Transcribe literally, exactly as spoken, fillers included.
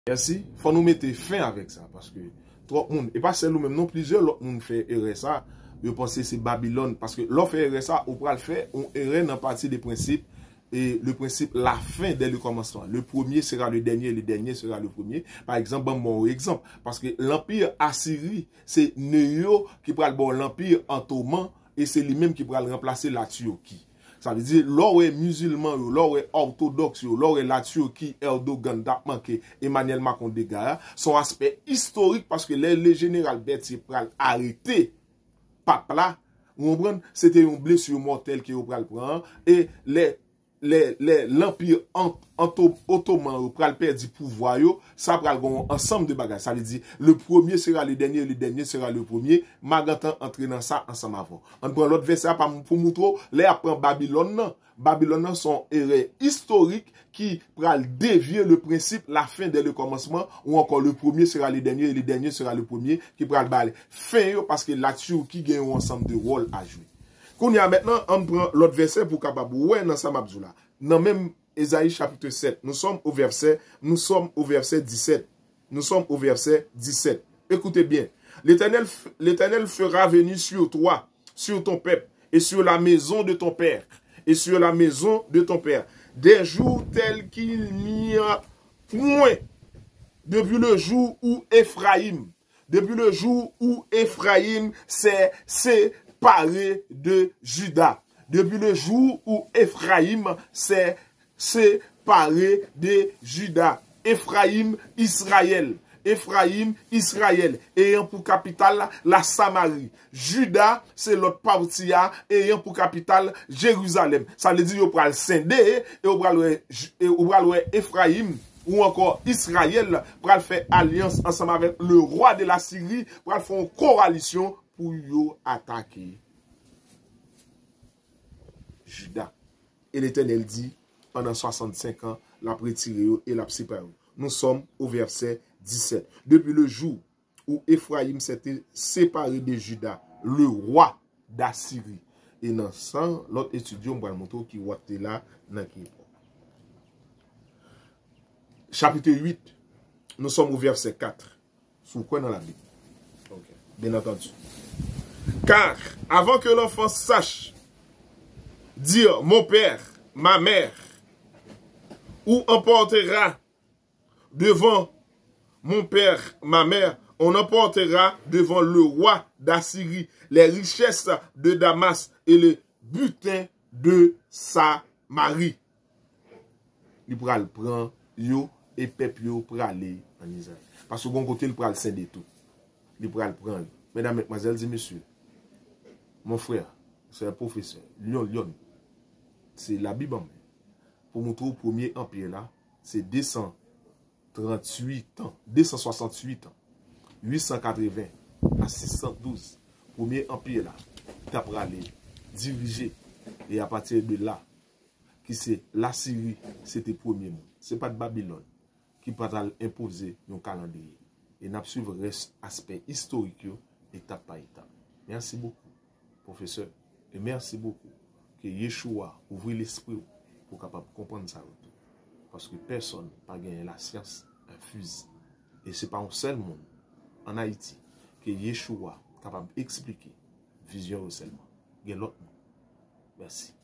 Merci. Faut nous mettre fin avec ça parce que trop monde et pas seulement même non plusieurs l'autre monde fait erreur ça. Je pense que c'est Babylone parce que l'on fait erreur ça, on peut le faire, on erreur dans partie des principes et le principe la fin dès le commencement. Le premier sera le dernier, le dernier sera le premier. Par exemple, bon mon exemple parce que l'empire Assyrie, c'est Néo qui prend bon l'empire ottoman et c'est lui-même qui prend remplacer la Turquie. Ça veut dire, l'or est musulman, l'or est orthodoxe, l'or est la Turquie, Erdogan, manqué, Emmanuel Macron dégâts, son aspect historique parce que les, les généraux Berthier pral arrêté, pape là, c'était une blessure mortelle qui pral prendre, et les l'empire ottoman pral perdre pouvoir yo, ça pral gon ensemble de bagages. Ça veut dire le premier sera le dernier, le dernier sera le premier. Magantan entre dans ça ensemble avant. On prend l'autre verset pour montrer les apprend Babylone non. Babylone sont erreurs historiques qui pral dévier le principe la fin dès le commencement ou encore le premier sera le dernier et le dernier sera le premier qui pral baler fin yo parce que là-dessus qui gagne un ensemble de rôle à jouer. Qu'on y a maintenant, on prend l'autre verset pour capable ouais dans ça mabzoula. Dans même Ésaïe chapitre sept, nous sommes au verset, nous sommes au verset dix-sept. Nous sommes au verset dix-sept. Écoutez bien. L'Éternel l'Éternel fera venir sur toi, sur ton peuple et sur la maison de ton père et sur la maison de ton père des jours tels qu'il n'y a point depuis le jour où Ephraïm, depuis le jour où Ephraïm s'est séparé de Juda. Depuis le jour où Ephraïm s'est séparé de Juda. Ephraïm, Israël. Ephraïm, Israël, ayant pour capitale la Samarie. Juda, c'est l'autre partie, ayant pour capitale Jérusalem. Ça veut dire qu'on va le scinder, et on va le Ephraïm, ou encore Israël, pour faire alliance ensemble avec le roi de la Syrie, pour faire une coalition pour yo attaquer Juda. Et l'Éternel dit, pendant soixante-cinq ans, la retiré et la séparé. Nous sommes au verset dix-sept. Depuis le jour où Ephraïm s'était séparé de Juda, le roi d'Assyrie. Et dans ça, l'autre étudiant, on va le montrer qui est là, dans qui chapitre huit, nous sommes au verset quatre. Sous quoi dans la Bible? Okay. Bien entendu. Car, avant que l'enfant sache dire mon père, ma mère, ou emportera devant mon père, ma mère, on emportera devant le roi d'Assyrie les richesses de Damas et le butin de Samarie. Il pourra le prendre, yo, et peuple yo pour aller en Israël. Parce que bon côté, il pourra le scinder tout. Il pourra le prendre. Mesdames, mesdemoiselles et messieurs, mon frère, c'est un professeur, Lyon, Lyon, c'est la Bible. Pour montrer au premier empire là, c'est deux cent trente-huit ans, deux cent soixante-huit ans, huit cent quatre-vingts à six cent douze. Premier empire là, tu as aller diriger. Et à partir de là, qui c'est la Syrie, c'était premier monde. Ce n'est pas de Babylone qui peut imposer un calendrier. Et nous suivre l'aspect historique, étape par étape. Merci beaucoup, professeur. Et merci beaucoup que Yeshua ouvre l'esprit pour capable comprendre ça. Parce que personne n'a gagné la science infuse. Et ce n'est pas un seul monde en Haïti que Yeshua est capable d'expliquer vision seulement. Il y a l'autre monde. Merci.